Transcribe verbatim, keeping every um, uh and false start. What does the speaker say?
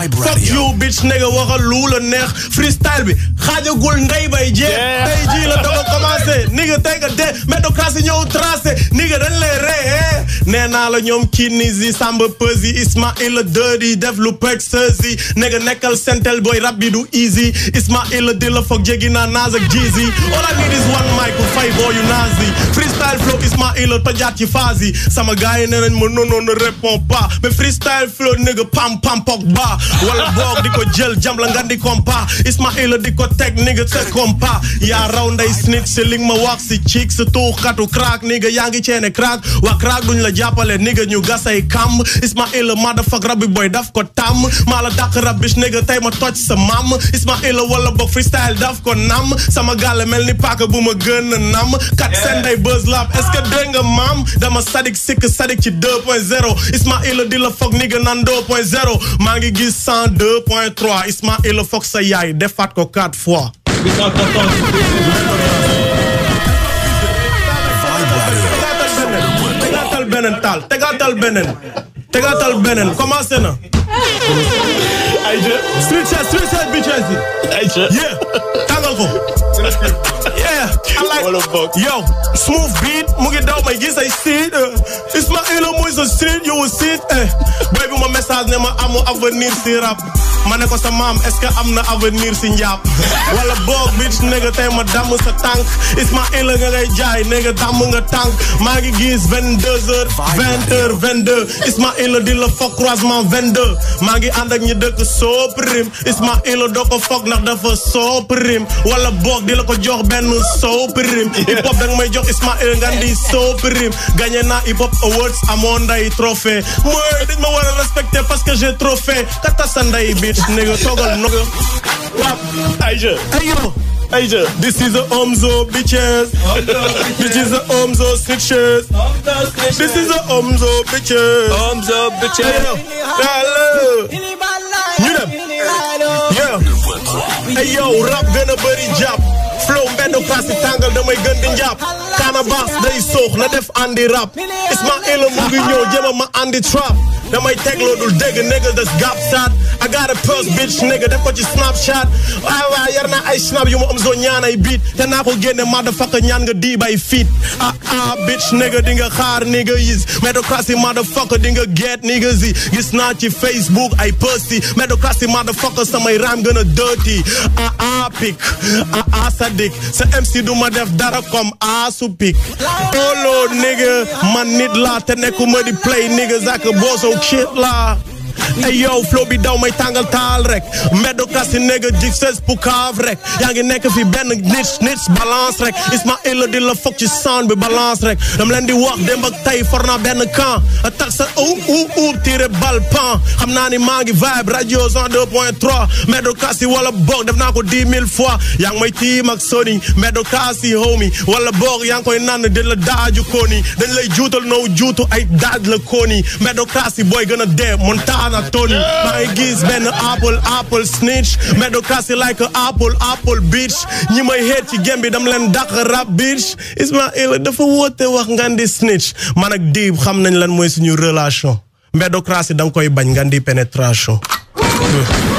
Fuck you bitch nigga waxal lu la neex freestyle bi xaajagul ndey bay jeex tey jii la doog a commencé nigga tey nga dee métocratie ñëw tracé nigga dañ lay ree nee naa la ñoom Kinizi Samba Peuzzi Ismaïla Dirty def lu peg sezi nigga nekkal sentel boy rap bi du easy Ismaïla di la foog jéggi naa Nas ak Jeezy all I need is one mic ku fay boo yu nazi freestyle flow Ismaïla tojaat ci phase yi sama gars yi nee nañ ma non non ne répond pas mais freestyle flow nigga pam pam pok ba wala boog di ko jël jam la nga di compa Ismaïla di ko teg nigga te compa yaa raw nday snitch si li ma wax si chick sa tuuxkatu crack nigga yaa ngi ceene crack waa crack duñ la jàppale nigga ñu gasay kam Ismaïla motherfuck rabbi boy daf ko tam maa la dàq rab bitch nigga tey ma toj sa mam Ismaïla wala boog freestyle daf ko nam sama gàlle mel ni paaka bu ma gën a nam kat seen day buzz lab est-ce que dégg nga maam dama sadik sikk sadik ci deux point zéro Ismaïla di la foog nigga nan deux point zéro maa ngi gis cent deux point trois Ismaïla foog sa yaay defaat ko quatre fois tegaatal beneen taal tegaatal beneen tegaatal beneen commencé na ayca street chat street chat bitches yi ayca yeah tàngal ko yeah I like yo smooth beat mu ngi daw may gis ay seed Ismaïla mooy sa street you will see eh boy bi ma message ne ma amu avenir si rap ma ne ko sa maam est-ce que am na avenir si njàpp wala boog bitch nigga tey ma damm sa tànk Ismaïla nga ngay jaay nigga damm nga tànk maa ngi gis vingt-deux heures vingt heures vingt-deux Ismaïla di la foog croisement vingt-deux maa ngi ànd ak ñi dëkk Soprim Ismaïla doo ko foog ndax dafa Soprim wala boog di la ko jox benn Soprim hip hop danga may jox Ismaïla nga di Soprim gagné naa hip hop awards amoon nday trophée mooy dañ ma war a respecter parce que j'ai trop fait kata sa nday bitch nigga toggal nigga rap ayja ayo ayja this is a Omzo bitches this is a Omzo snitches this is a Omzo bitches Omzo bitches hello ñu dem yeah ayo rap gën a bëri jàpp flow mbedd classe tàngal damay gën di njàpp Canabasse day soox na def andi rap Ismaïla mu ngi ñëw jëma ma andi trap damay tegloo dul dégg nigga das gap sat I got a purse bitch nigga def ko ci Snapchat waay waay yar naa ay snap yu ma am zo ñaan ay beat te naa ko génne motherfucker ñaan nga di bay fit ah ah bitch nigga di nga xaar nigga yis métocratie motherfucker di nga get nigga zi gis naa ci Facebook ay posti métocratie motherfucker samay ram gën a dirty ah ah pic ah ah sadik sa M C du ma def dara comme ah su pic olo nigga man nit la te nekkuma di play nigga zak boso shit la ay yow flow bi daw may tàngal taal rek métocratie nigga jig ses pour cave rek yaa ngi nekk fi benn nit nit balance rek Ismaïla di la foog ci sound bi balance rek dam leen di wax démb ak tey for naa benn camp a tax sa ou ou ou tiré bal pan xam naa ni maa ngi vibe radio cent deux point trois métocratie wala boog def naa ko dix mille fois yaa ngi may tiim ak Sony métocratie homie wala boog yaa ngi koy naan di la daaju kooni dañ lay juutal noo juutu ay daaj la kooni métocratie booy gën a dee montaana Tony maa ngi gis benn apple apple snitch métocratie like a apple apple bitch ñi may heet ci game bi dam leen dàq rap bitch Ismaïla dafa woote wax ngan di snitch man ak Dib xam nañ lan mooy suñu relation métocratie danga koy bañ ngan di pénétration